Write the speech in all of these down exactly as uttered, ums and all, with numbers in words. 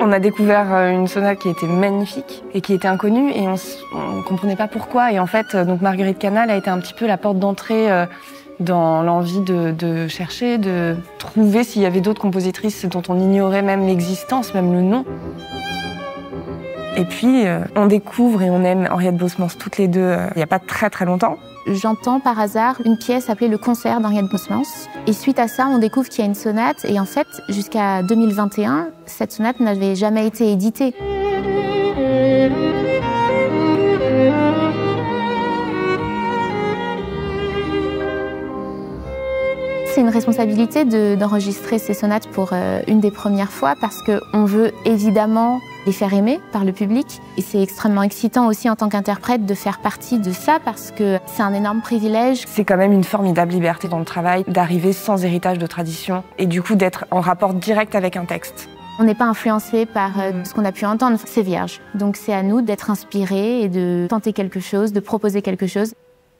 On a découvert une sonate qui était magnifique et qui était inconnue et on ne comprenait pas pourquoi. Et en fait, donc Marguerite Canal a été un petit peu la porte d'entrée dans l'envie de, de chercher, de trouver s'il y avait d'autres compositrices dont on ignorait même l'existence, même le nom. Et puis, on découvre et on aime Henriette Bosmans toutes les deux il n'y a pas très très longtemps. J'entends par hasard une pièce appelée Le concert d'Henriette Bosmans. Et suite à ça, on découvre qu'il y a une sonate. Et en fait, jusqu'à deux mille vingt et un, cette sonate n'avait jamais été éditée. C'est une responsabilité d'enregistrer ces sonates pour euh, une des premières fois parce qu'on veut évidemment les faire aimer par le public. Et c'est extrêmement excitant aussi en tant qu'interprète de faire partie de ça parce que c'est un énorme privilège. C'est quand même une formidable liberté dans le travail d'arriver sans héritage de tradition et du coup d'être en rapport direct avec un texte. On n'est pas influencé par euh, ce qu'on a pu entendre, c'est vierge. Donc c'est à nous d'être inspirés et de tenter quelque chose, de proposer quelque chose.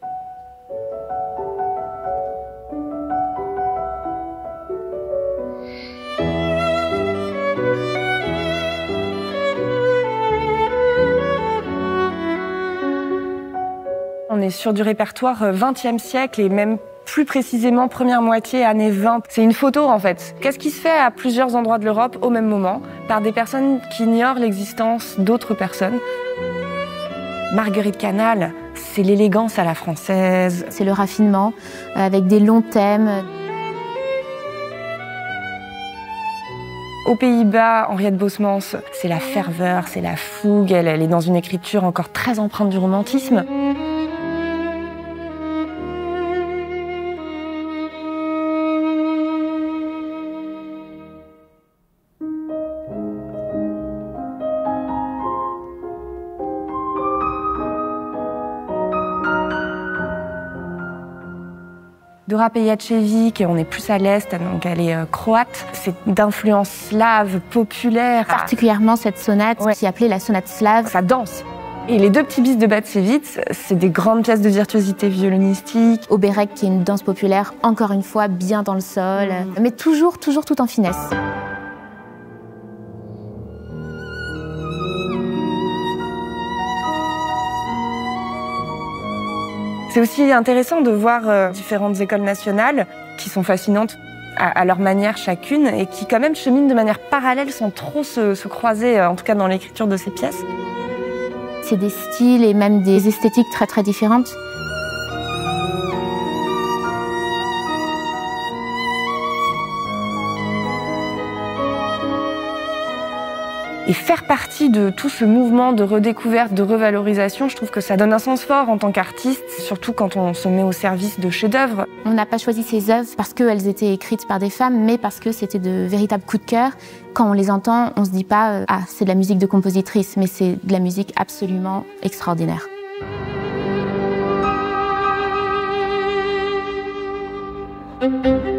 On est sur du répertoire vingtième siècle et même plus précisément première moitié, années vingt. C'est une photo en fait. Qu'est-ce qui se fait à plusieurs endroits de l'Europe au même moment par des personnes qui ignorent l'existence d'autres personnes? Marguerite Canal, c'est l'élégance à la française. C'est le raffinement avec des longs thèmes. Aux Pays-Bas, Henriette Bosmans, c'est la ferveur, c'est la fougue. Elle, elle est dans une écriture encore très empreinte du romantisme. Dora Pejacevic, on est plus à l'est, donc elle est euh, croate. C'est d'influence slave, populaire. Particulièrement cette sonate, ouais, qui est appelée la sonate slave. Ça danse. Et les deux petits bis de Batshevitz, c'est des grandes pièces de virtuosité violonistique. Oberek, qui est une danse populaire, encore une fois, bien dans le sol, mmh. mais toujours, toujours tout en finesse. C'est aussi intéressant de voir euh, différentes écoles nationales qui sont fascinantes à, à leur manière chacune et qui quand même cheminent de manière parallèle sans trop se, se croiser, euh, en tout cas dans l'écriture de ces pièces. C'est des styles et même des esthétiques très très différentes. Et faire partie de tout ce mouvement de redécouverte, de revalorisation, je trouve que ça donne un sens fort en tant qu'artiste, surtout quand on se met au service de chefs-d'œuvre. On n'a pas choisi ces œuvres parce qu'elles étaient écrites par des femmes, mais parce que c'était de véritables coups de cœur. Quand on les entend, on se dit pas euh, « Ah, c'est de la musique de compositrice », mais c'est de la musique absolument extraordinaire. Thank you.